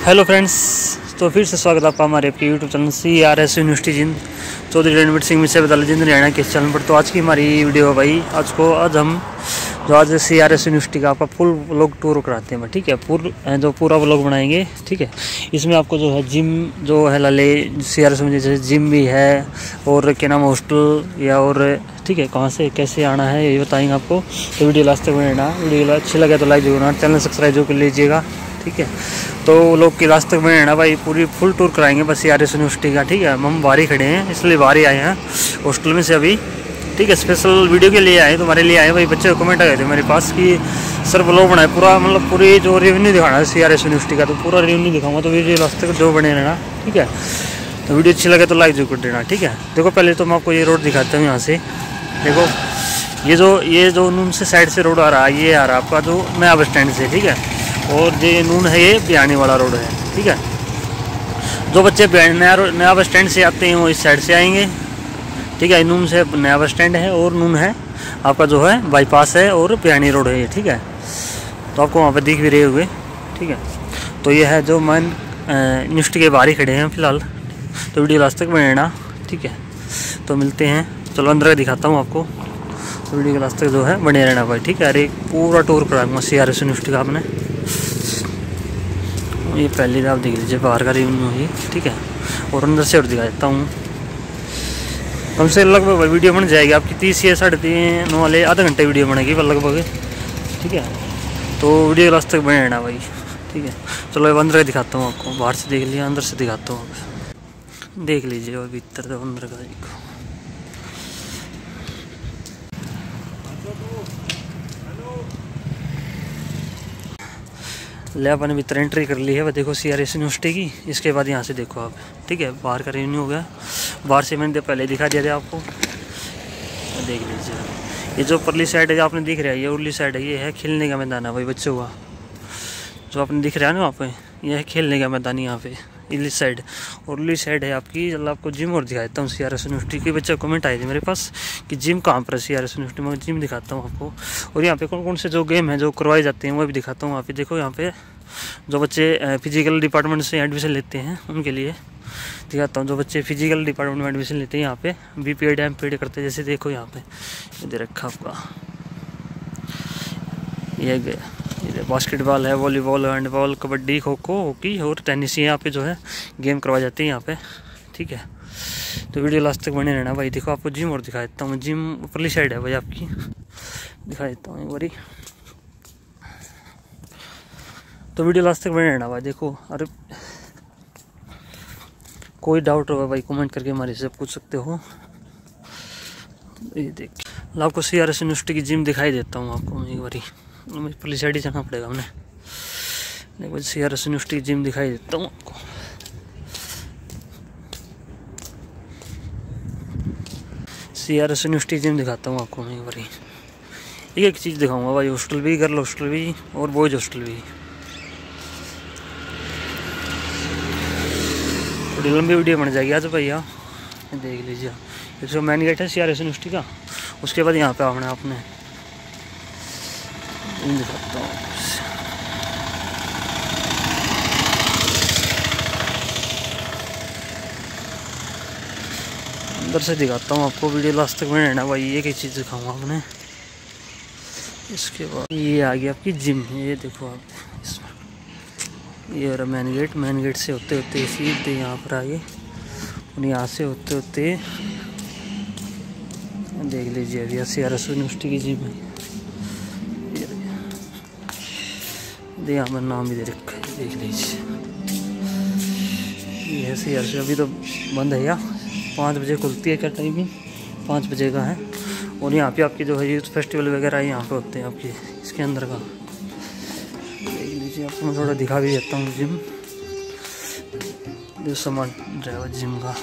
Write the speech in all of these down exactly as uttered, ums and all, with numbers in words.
Hello friends, तो फिर से स्वागत है आपका हमारे आपके YouTube channel C R S university Jind Chaudhary Ranveer Singh मिश्र विद्यालय जिंद हरियाणा के चैनल पर। तो आज की हमारी वीडियो है भाई, आज को आज हम जो आज सी आर एस यूनिवर्सिटी का आपका फुल व्लॉग टूर कराते हैं, ठीक है। पूर जो पूरा व्लॉग बनाएंगे, ठीक है। इसमें आपको जो है जिम जो है लाले सी आर एस में जैसे जिम भी है और क्या नाम हॉस्टल या और ठीक है, कहाँ से कैसे आना है ये बताएंगे आपको। तो वीडियो लास्ट तक बनाना, वीडियो अच्छी लगे तो लाइक जरूर करना, चैनल सब्सक्राइब जरूर कर लीजिएगा, ठीक है। तो लोग की लास्ट तक में रहना भाई, पूरी फुल टूर कराएंगे बस सी आर एस यूनिवर्सिटी का, ठीक है। हम बाहर ही खड़े हैं, इसलिए बाहर ही आए हैं हॉस्टल में से अभी, ठीक है। स्पेशल वीडियो के लिए आए, तुम्हारे लिए आए भाई। बच्चे कमेंट आ गए थे मेरे पास कि सर ब्लॉग बनाए पूरा, मतलब पूरी जो रेवेन्यू दिखाना है सी आर एस यूनिवर्सिटी का, तो पूरा रेवेन्यू दिखाऊंगा। तो वीडियो लास्ट तक जो बने रहना, ठीक है। तो वीडियो अच्छी लगे तो लाइक जरूर कर देना, ठीक है। देखो पहले तो मैं आपको ये रोड दिखाता हूँ यहाँ से। देखो ये जो ये जो नून से साइड से रोड आ रहा है, ये आ रहा है आपका जो नया बस स्टैंड से, ठीक है। और ये नून है, ये बिहानी वाला रोड है, ठीक है। जो बच्चे नया नया बस स्टैंड से आते हैं वो इस साइड से आएंगे, ठीक है। नून से नया बस स्टैंड है और नून है आपका जो है बाईपास है और बिहानी रोड है ये, ठीक है। तो आपको वहाँ पे दिख भी रहे हुए, ठीक है। तो ये है जो मैं यूनिवर्सिटी के बाहर ही खड़े हैं फिलहाल। तो वीडियो लास्ट तक बनाना, ठीक है। तो मिलते हैं, चलो अंदर दिखाता हूँ आपको। तो वीडियो के लास्ट तक जो है बने रहना भाई, ठीक है। अरे पूरा टूर कराऊंगा सी आर एस यूनिवर्सिटी का आपने। ये पहले आप देख लीजिए बाहर का रिव्यू ही, ठीक है। और अंदर से और दिखा देता हूँ। कम से लगभग वीडियो बन जाएगी आपकी तीस या साढ़े तीन नौ वाले आधा घंटे वीडियो बनेगी लगभग, ठीक है। तो वीडियो लास्ट तक बने रहना भाई, ठीक है। चलो अब अंदर का दिखाता हूँ आपको। बाहर से देख लिया, अंदर से दिखाता हूँ, देख लीजिए अभी भीतर तो अंदर का देखो। ले अपन भीतर एंट्री कर ली है, वह देखो सी आर एस यूनिवर्सिटी की। इसके बाद यहाँ से देखो आप, ठीक है। बाहर का रेवेन्यू हो गया, बाहर से मैंने पहले दिखा दिया था आपको, देख लीजिए। ये जो परली साइड है आपने दिख रहा है, ये उर्ली साइड है, ये है खेलने का मैदान है भाई बच्चों का। जो आपने दिख रहा है ना वहाँ पे, यह है खेलने का मैदान यहाँ पे इली साइड। और उर्ली साइड है आपकी, चलो आपको जिम और दिखा देता हूँ सी आर एस यूनिवर्सिटी के। बच्चे कमेंट आए थे मेरे पास कि जिम कहाँ पर है सी आर एस यूनिवर्सिटी में, जिम दिखाता हूँ आपको। और यहाँ पे कौन कौन से जो गेम है जो करवाए जाते हैं वो भी दिखाता हूँ। वहाँ पे देखो, यहाँ पे जो बच्चे फिजिकल डिपार्टमेंट से एडमिशन लेते हैं उनके लिए दिखाता हूँ। जो बच्चे फिजिकल डिपार्टमेंट में एडमिशन लेते हैं यहाँ पे B P Ed M P Ed करते हैं, जैसे देखो यहाँ पे ये दे रखा आपका, ये गया ये बास्केटबॉल है, volleyball, handball, kabaddi, kho kho, hockey और टेनिस, यहाँ पे जो है गेम करवाए जाते हैं यहाँ पे, ठीक है। तो वीडियो लास्ट तक बने रहना भाई। देखो आपको जिम और दिखा देता हूँ। जिम ऊपरली साइड है भाई आपकी, दिखा देता हूँ एक बारी। तो वीडियो लास्ट तक बने रहना भाई। देखो, अरे कोई डाउट होगा भाई कमेंट करके हमारे से पूछ सकते हो। ये देख आपको सी आर एस यूनिवर्सिटी की जिम दिखाई देता हूँ आपको एक बारी। पुलिस साइड ही जाना पड़ेगा हमने। एक बार सी आर एस यूनिवर्सिटी की जिम दिखाई देता हूँ आपको। C R S university gym दिखाता हूँ आपको मैं एक बारी। एक एक चीज़ दिखाऊंगा भाई, हॉस्टल भी, गर्ल हॉस्टल भी और बॉयज हॉस्टल भी। थोड़ी लंबी वीडियो बन जाएगी आज भैया, देख लीजिए। ये जो मेन गेट है सी आर एस यूनिवर्सिटी का, उसके बाद यहाँ पे आपने आपने दिखाता हूँ। अंदर से दिखाता हूँ आपको, वीडियो लास्ट तक में रहना भाई। एक एक चीज़ दिखाऊंगा आपने। इसके बाद ये आ गई आपकी जिम, ये देखो आप इसमें, ये रहा मेन गेट। मेन गेट से होते होते सीधे यहाँ पर आए और यहाँ से होते होते देख लीजिए अभी सी आर एस यूनिवर्सिटी की जिम है। ये यहाँ पर नाम भी दे रखा है, देख लीजिए। ये है सी आर एस। अभी तो बंद है या पाँच बजे खुलती है, क्या टाइमिंग पाँच बजे का है। और यहाँ पे आपके जो है यूथ फेस्टिवल वगैरह यहाँ पे होते हैं आपके इसके अंदर का, देख लीजिए। आपको मैं थोड़ा दिखा भी देता हूँ जिम, जो सामान ड्राइवर जिम का।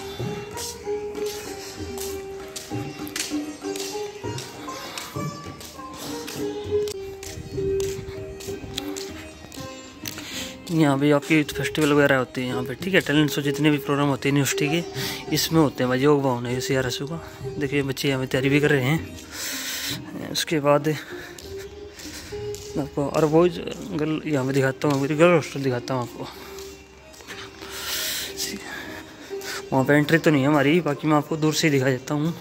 यहाँ पे आपके यूथ फेस्टिवल वगैरह होते हैं यहाँ पे, ठीक है। टैलेंट शो जितने भी प्रोग्राम होते हैं यूनिवर्सिटी के, इसमें होते हैं भाई। योग भवन है सी आर एस का, देखिए बच्चे यहाँ पे तैयारी भी कर रहे हैं। उसके बाद आपको और बॉयज गर्ल यहाँ पे दिखाता हूँ, गर्ल हॉस्टल दिखाता हूँ आपको। वहाँ पे एंट्री तो नहीं है हमारी, बाकी मैं आपको दूर से ही दिखा देता हूँ।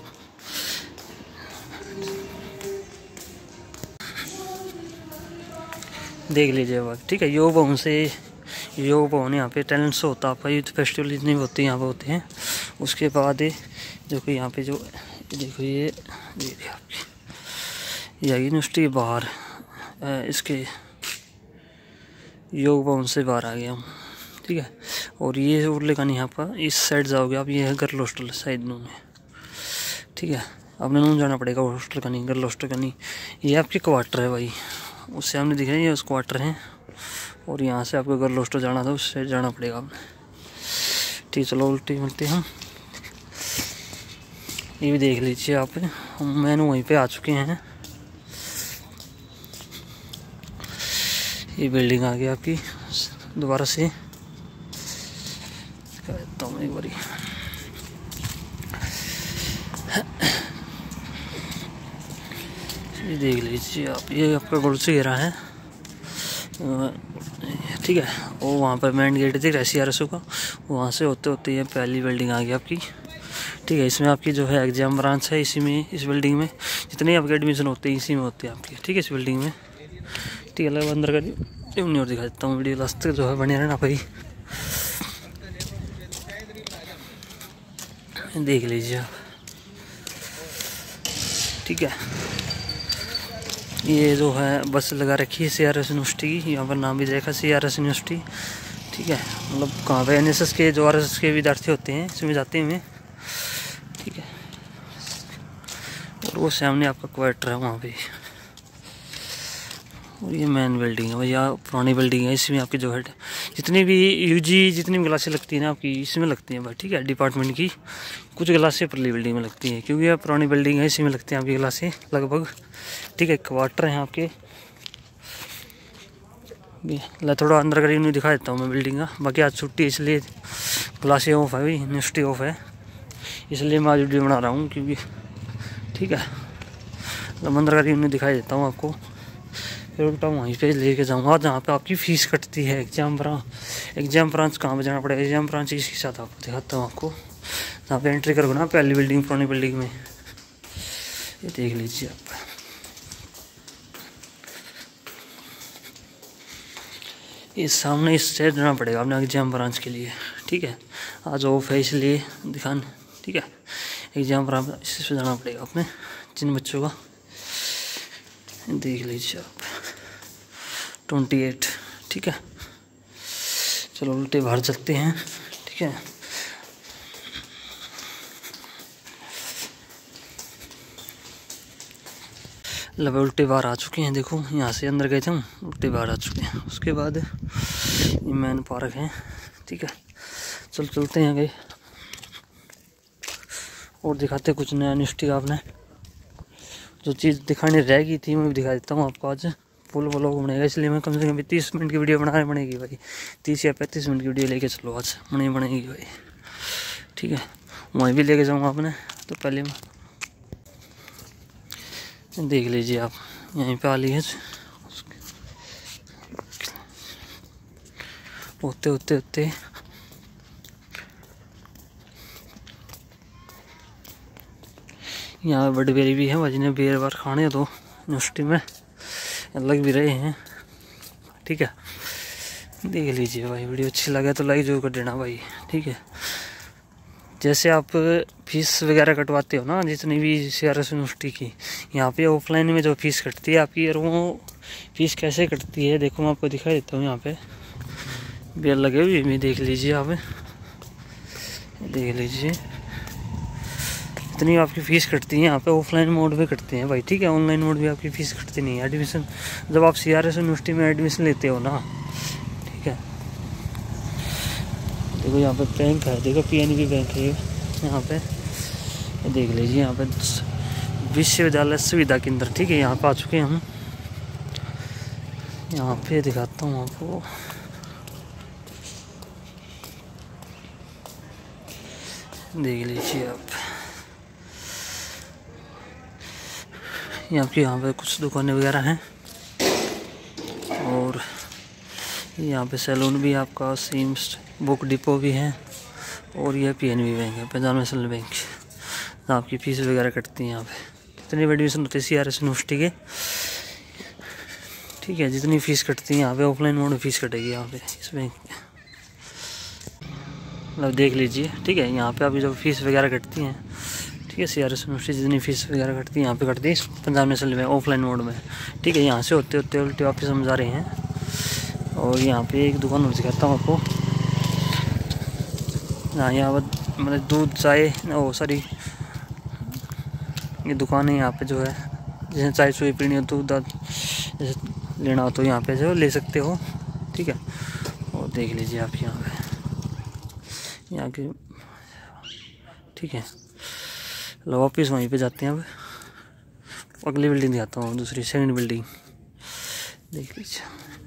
देख लीजिए बात, ठीक है। योग भवन से योग भवन यहाँ पे टैलेंट शो होता है आपका, यूथ फेस्टिवल जितने भी होते हैं यहाँ पे होते हैं। उसके बाद जो कि यहाँ पे जो देखो ये ये आपकी ये यूनिवर्सिटी के बाहर इसके योग भवन से बाहर आ गया हूँ, ठीक है। और ये उर्ले का नहीं यहाँ पर इस साइड जाओगे आप, ये है गर्ल हॉस्टल साइड नून है, ठीक है। आपने नून जाना पड़ेगा, हॉस्टल का नहीं, गर्ल हॉस्टल का नहीं। ये आपके क्वार्टर है भाई, उससे हमने दिख रहे हैं ये उस क्वार्टर हैं। और यहाँ से आपको गर्ल हॉस्टल जाना था, उस साइड जाना पड़ेगा आपने, ठीक। चलो उल्टी मिलते हैं हम। ये भी देख लीजिए आप, मैंने वहीं पे आ चुके हैं। ये बिल्डिंग आ गई आपकी दोबारा से, कहता हूँ एक बारी। ये देख लीजिए आप, ये आपका गोल से घेरा है, ठीक है। और वहाँ पर मेन गेट दिख रहा है सी आर एस ओ का, वहाँ से होते होते ये पहली बिल्डिंग आ गई आपकी, ठीक है। इसमें आपकी जो है एग्जाम ब्रांच है, इसी में इस बिल्डिंग में जितने आपके एडमिशन होते हैं इसी में होते हैं आपके, ठीक है, इस बिल्डिंग में, ठीक है। लगभग अंदर का नहीं और दिखा देता हूँ, वीडियो लास्ट तक जो है बने रहना भाई। देख लीजिए आप, ठीक है। ये जो है बस लगा रखी है सी आर एस यूनिवर्सिटी की, यहाँ पर नाम भी देखा सी आर एस यूनिवर्सिटी, ठीक है। मतलब कहाँ पे एन एस एस के जो आर एस एस के विद्यार्थी होते हैं इसमें जाते हुए, ठीक है। और वो सामने आपका क्वार्टर है वहाँ पे। और ये मेन बिल्डिंग है भैया, पुरानी बिल्डिंग है। इसमें आपकी जो है जितनी भी यूजी जितनी भी क्लासें लगती हैं ना आपकी इसमें लगती हैं भाई, ठीक है। डिपार्टमेंट की कुछ क्लासें परली बिल्डिंग में लगती हैं, क्योंकि यह पुरानी बिल्डिंग है, इसी में लगती हैं आपकी क्लासें लगभग, ठीक है। क्वार्टर हैं आपके, ला थोड़ा अंदर करीब नहीं दिखा देता हूँ मैं बिल्डिंग का। बाकी आज छुट्टी इसलिए क्लासें ऑफ है भाई, यूनिवर्सिटी ऑफ है, इसलिए मैं आज वीडियो बना रहा हूँ, क्योंकि ठीक है। अंदर करीब नहीं दिखाई देता हूँ आपको, फिर उल्टा वहीं पे लेके जाऊँगा जहाँ पे आपकी फ़ीस कटती है। एग्जाम ब्रांच एग्जाम ब्रांच कहाँ पे जाना पड़ेगा, एग्जाम ब्रांच इसके साथ आपको दिखाता हूँ आपको, जहाँ पे एंट्री करोगे ना पहली बिल्डिंग पुरानी बिल्डिंग में। ये देख लीजिए आप, इस सामने इस साइड जाना पड़ेगा आपने एग्जाम ब्रांच के लिए, ठीक है। आज ऑफ है इसलिए दिखाने, ठीक है। एग्जाम ब्रांच इससे जाना पड़ेगा आपने जिन बच्चों का। देख लीजिए आप ट्वेंटी एट, ठीक है। चलो उल्टे बाहर चलते हैं, ठीक है। लगभग उल्टे बाहर आ चुके हैं, देखो यहाँ से अंदर गए थे हम, उल्टे बाहर आ चुके हैं। उसके बाद ये मैन पार्क है, ठीक है। चल चलते हैं गए और दिखाते कुछ नया यूनिवर्सिटी का। आपने जो चीज़ दिखाने रह गई थी मैं भी दिखा देता हूँ आपको। आज फुल व्लॉग बनेगा, इसलिए मैं कम से कम तीस मिनट की वीडियो बनाने पड़ेगी भाई, तीस या पैंतीस मिनट की वीडियो लेके चलो आज बने बनेगी भाई, ठीक है। वहीं भी लेके जाऊँगा आपने, तो पहले मैं देख लीजिए आप, यहीं पे आ ली है, होते होते होते यहाँ बड़ी बेरी भी है भाई, जिन्हें बेर बार खाने तो यूनिवर्सिटी में लग भी रहे हैं, ठीक है। देख लीजिए भाई, वीडियो अच्छी लगे तो लाइक जरूर कर देना भाई, ठीक है। जैसे आप फीस वगैरह कटवाते हो ना जितनी भी सी आर एस यूनिवर्सिटी की, यहाँ पे ऑफलाइन में जो फीस कटती है आपकी, और वो फीस कैसे कटती है देखो मैं आपको दिखा देता हूँ। यहाँ पे बेल लगे हुए भी देख लीजिए आप, देख लीजिए इतनी आपकी फ़ीस कटती है यहाँ पे। ऑफलाइन मोड में कटते हैं भाई, ठीक है। ऑनलाइन मोड में आपकी फ़ीस कटती नहीं है। एडमिशन जब आप सी आर एस यूनिवर्सिटी में एडमिशन लेते हो ना, ठीक है। देखो यहाँ पे बैंक है, देखो पी एन बी बैंक है यहाँ पे, देख लीजिए यहाँ पे विश्वविद्यालय सुविधा केंद्र, ठीक है। यहाँ पे आ चुके हैं हम, यहाँ पे दिखाता हूँ आपको। देख लीजिए आप, यहाँ पे यहाँ पे कुछ दुकानें वगैरह हैं, और यहाँ पे सैलून भी आपका, सिम्स बुक डिपो भी है, और ये पीएनबी बैंक है, पंजाब नेशनल बैंक, जहाँ आपकी फीस वगैरह कटती है यहाँ पे। कितनी भी एडमिशन होती है सी आर एस यूनिवर्सिटी के, ठीक है, जितनी फ़ीस कटती है यहाँ पे ऑफलाइन मोड में फ़ीस कटेगी यहाँ पे इस बैंक में, मतलब देख लीजिए, ठीक है। यहाँ पे अभी जो फीस वगैरह कटती हैं, ठीक है, सी आर एस यूनिवर्सिटी जितनी फीस वगैरह कटती है यहाँ पे कटती है पंजाब नेशनल में ऑफलाइन मोड में, ठीक है। यहाँ से होते होते उल्टे वापस हम जा रहे हैं। और यहाँ पे एक दुकान और दिखाता हूँ आपको। हाँ, यहाँ पर मतलब दूध चाय ओ सॉरी ये दुकान है यहाँ पे जो है, जैसे चाय चुई पीनी हो, दूध दाद जैसे लेना हो तो यहाँ पे जो ले सकते हो, ठीक है। और देख लीजिए आप यहाँ पे यहाँ की, ठीक है। लो वापिस वहीं पे जाते हैं। अब अगली बिल्डिंग दिखाता हूँ, दूसरी सेकंड बिल्डिंग देख लीजिए।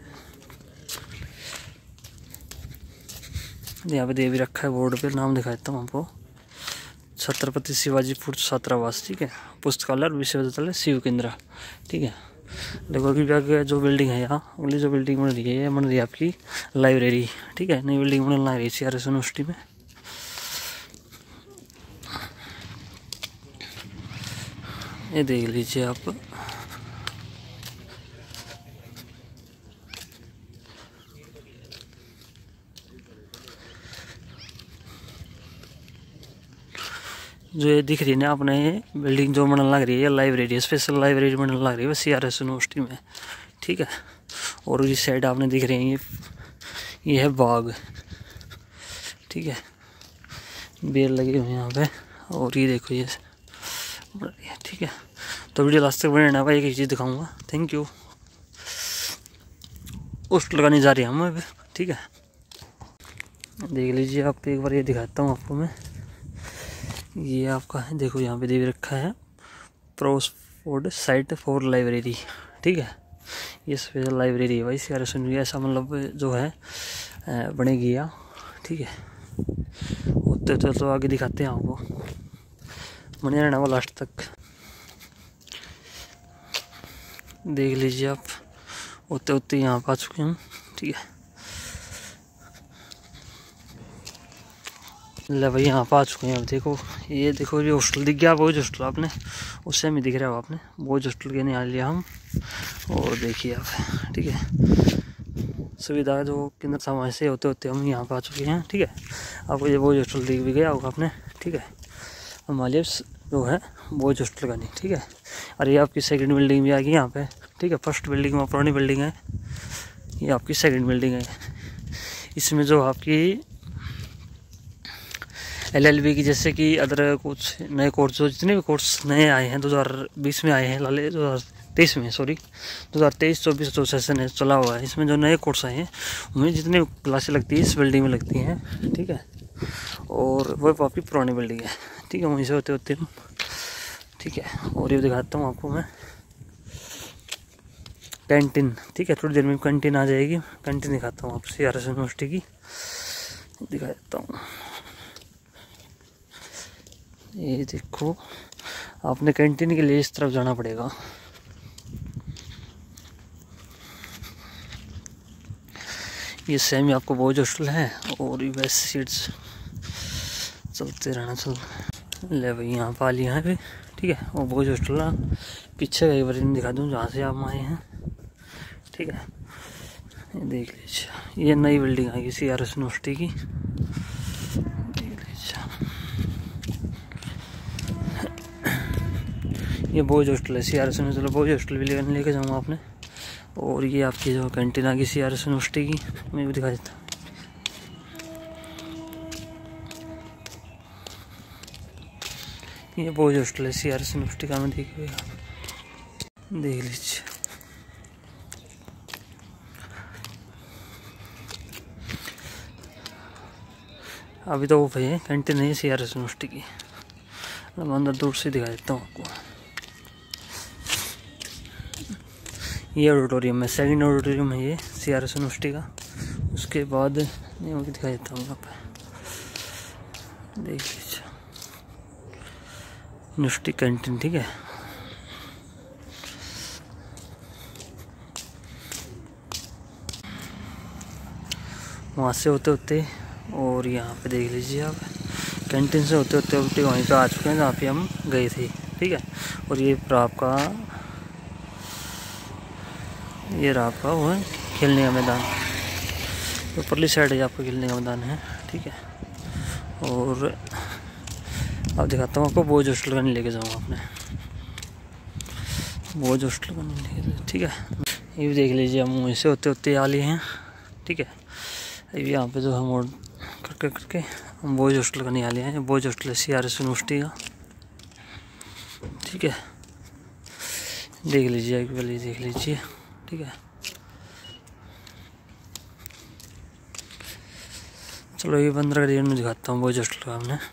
यहाँ पे दे भी रखा है बोर्ड पे, नाम दिखा देता हूँ आपको, छत्रपति शिवाजी फूड छात्रावास, ठीक है, पुस्तकालय और विश्वविद्यालय शिव केंद्र, ठीक है। देखो अभी जो बिल्डिंग है यहाँ, अगली जो बिल्डिंग बन रही है ये बन रही है आपकी लाइब्रेरी, ठीक है। नई बिल्डिंग बनने लग रही है सी आर एस यूनिवर्सिटी में। ये देख लीजिए आप, जो ये दिख रही है ना अपने बिल्डिंग जो बनने लग रही है, लाइब्रेरी, स्पेशल लाइब्रेरी बनने लग रही है सी आर एस यूनिवर्सिटी में, ठीक है। और इस साइड आपने दिख रहे हैं ये ये है बाग, ठीक है, बेल लगे हुए हैं यहाँ पे। और ये देखो ये, ठीक है। तो वीडियो लास्ट तक बने रहना भाई, एक एक चीज़ दिखाऊंगा। Thank you. पोस्ट लगाने जा रहे हैं हम, ठीक है। देख लीजिए आप, एक बार ये दिखाता हूँ आपको मैं। ये आपका है, देखो यहाँ पे दे रखा है प्रोसफोर्ड साइट फॉर लाइब्रेरी, ठीक है। ये स्पेशल लाइब्रेरी है भाई सी आर एस यूनिवर्सिटी, ऐसा मतलब जो है बनेगी यहाँ, ठीक है। उतने तो, तो आगे दिखाते हैं आपको, बने रहना वो लास्ट तक। देख लीजिए आप, उतने उतने यहाँ पर आ चुके हैं, ठीक है। ले भाई यहाँ पर आ चुके हैं। अब देखो ये देखो ये हॉस्टल दिख गया, बोझ हॉस्टल आपने, उससे में दिख रहा हो आपने, बोझ हॉस्टल के नहीं आ लिया हम। और देखिए आप, ठीक है, सुविधा जो केंद्र समाज से होते होते हम यहाँ पर आ चुके हैं, ठीक है। आपको ये बोझ हॉस्टल दिख भी गया होगा आपने, ठीक है। हमारे जो है बोझ हॉस्टल का नहीं, ठीक है। और ये आपकी सेकंड बिल्डिंग भी आ गई यहाँ पे, ठीक है। फर्स्ट बिल्डिंग में पुरानी बिल्डिंग है, ये आपकी सेकंड बिल्डिंग है। इसमें जो आपकी एल एल बी की, जैसे कि अदर कुछ नए कोर्स, जो जितने भी कोर्स नए आए हैं दो हज़ार बीस में आए हैं, लाले दो हज़ार तेईस में सॉरी दो हज़ार तेईस चौबीस जो सेशन है चला हुआ है, इसमें जो नए कोर्स आए हैं उनमें जितनी क्लासें लगती है इस बिल्डिंग में लगती हैं, ठीक है। और वह काफ़ी पुरानी बिल्डिंग है, ठीक है, वहीं से होते होते हम, ठीक है। और ये दिखाता हूँ आपको मैं कैंटीन, ठीक है। थोड़ी देर में कैंटीन आ जाएगी, कैंटीन दिखाता हूँ आपको सी आर एस यूनिवर्सिटी की, दिखा देता हूँ। ये देखो, आपने कैंटीन के लिए इस तरफ जाना पड़ेगा। ये सेम ही आपको बोझ हॉस्टल है, और ये वेस्ट सीट्स चलते रहना चल ले भाई, यहाँ पा लिया है, ठीक है। वो बोझ हॉस्टल पीछे का एक बार दिखा दूँ जहाँ से आप आए हैं, ठीक है। ये देख लीजिए, ये नई बिल्डिंग आएगी सी आर एस यूनिवर्सिटी की, देख लीजिए। ये बोझ हॉस्टल है C R S university, boys hostel भी लेकर लेके जाऊँगा आपने। और ये आपकी जो कैंटीन आ गई सी आर एस यूनिवर्सिटी की, मैं भी दिखा देता हूँ। ये बोझ हॉस्टल है सी आर एस यूनिवर्सिटी का, मैं देखिए देख लीजिए। अभी तो वो भाई है कैंटीन है सी आर एस यूनिवर्सिटी की, मैं अंदर दूर से दिखा देता हूँ आपको। ये ऑडिटोरियम है, सेकंड ऑडिटोरियम है ये सी आर एस यूनिवर्सिटी का। उसके बाद ये मैं दिखा देता हूँ, आप देख लीजिए यूनिवर्सिटी कैंटीन, ठीक है। वहाँ से होते होते और यहाँ पे देख लीजिए आप, कैंटीन से होते होते उल्टे वहीं पे आ चुके हैं जहाँ पे हम गए थे। ठीक है, और ये आपका ये रहा आपका वो है खेलने का मैदान, ऊपरली साइड है आपका खेलने का मैदान है। ठीक है, और अब दिखाता हूँ आपको, बोझ हॉस्टल का नहीं लेके जाऊँगा अपने, बोझ हॉस्टल का नहीं लेके। ठीक है, ये भी देख लीजिए हम वहीं से होते होते आ लिए हैं। ठीक है, ये यहाँ पे जो हम मोड़ करके करके हम बोझ हॉस्टल का नहीं आ लिए हैं। बोझ हॉस्टल है सी आर एस यूनिवर्सिटी का। ठीक है, देख लीजिए एक बार देख लीजिए। ठीक है, चलो ये बंद कर दिया, मैं दिखाता हूँ बोझ हॉस्टल का हमने।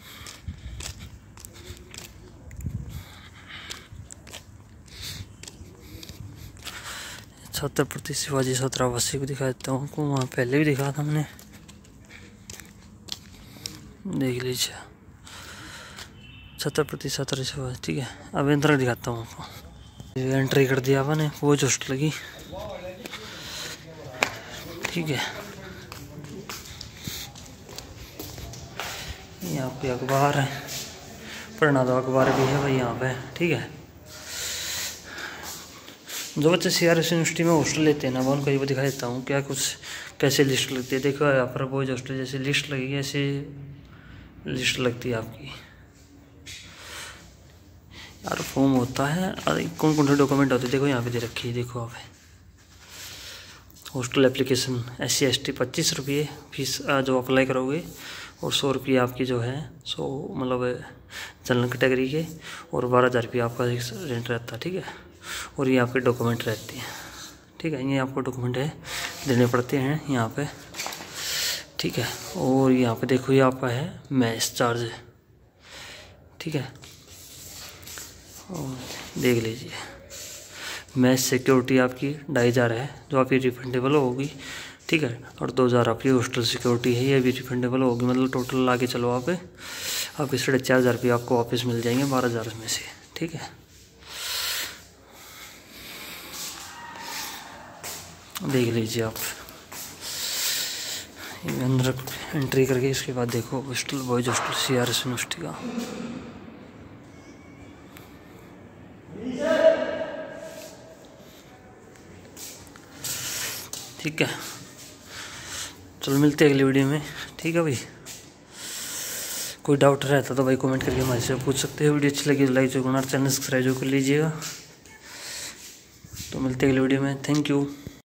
छत्रपति शिवाजी छात्रावासी को दिखा देता हूँ आपको, वहाँ पहले भी दिखा था हमने, देख लीजिए छत्रपति छात्र शिवाजी। ठीक है, अब अंदर दिखाता हूँ आपको, एंट्री कर दिया आपने बोझ हॉस्टल की। ठीक है, यहाँ पे अखबार है, पढ़ना तो अखबार भी है भाई यहाँ पे। ठीक है, जो बच्चे सी आर एस यूनिवर्सिटी में हॉस्टल लेते हैं ना, वो उनको ये दिखा देता हूँ क्या कुछ कैसे लिस्ट लगती है। देखो यहाँ पर बोझ हॉस्टल जैसे लिस्ट लगेगी, ऐसे लिस्ट लगती है आपकी यार। फॉर्म होता है, अरे कौन कौन से डॉक्यूमेंट होते हैं देखो यहाँ पे दे रखी है। देखो आप, hostel application S C S T पच्चीस रुपये फीस जो अप्लाई करोगे, और सौ रुपये आपकी जो है सौ मतलब जनरल कैटेगरी के, और बारह हज़ार रुपये आपका रेंट रहता है। ठीक है, और ये आपके डॉक्यूमेंट रहते हैं। ठीक है, ये आपको डॉक्यूमेंट है देने पड़ते हैं यहाँ पे। ठीक है, और यहाँ पे देखो ये आपका है मैस चार्ज। ठीक है, और देख लीजिए मैस सिक्योरिटी आपकी ढाई हज़ार है जो आपकी रिफंडेबल होगी। ठीक है, और दो हज़ार आपकी हॉस्टल सिक्योरिटी है, ये भी रिफंडेबल होगी। मतलब टोटल लाके चलो आप आपके साढ़े चार हज़ार रुपये आपको वापस मिल जाएंगे बारह हज़ार में से। ठीक है, देख लीजिए आप, अंदर एंट्री करके इसके बाद देखो hostel boys hostel C R S university का। ठीक है, चलो मिलते हैं अगली वीडियो में। ठीक है भाई, कोई डाउट रहता तो भाई कमेंट करके हमारे से पूछ सकते हो। वीडियो अच्छी लगी तो लाइक जो करना, चैनल सब्सक्राइब कर लीजिएगा। तो मिलते हैं अगली वीडियो में, थैंक यू।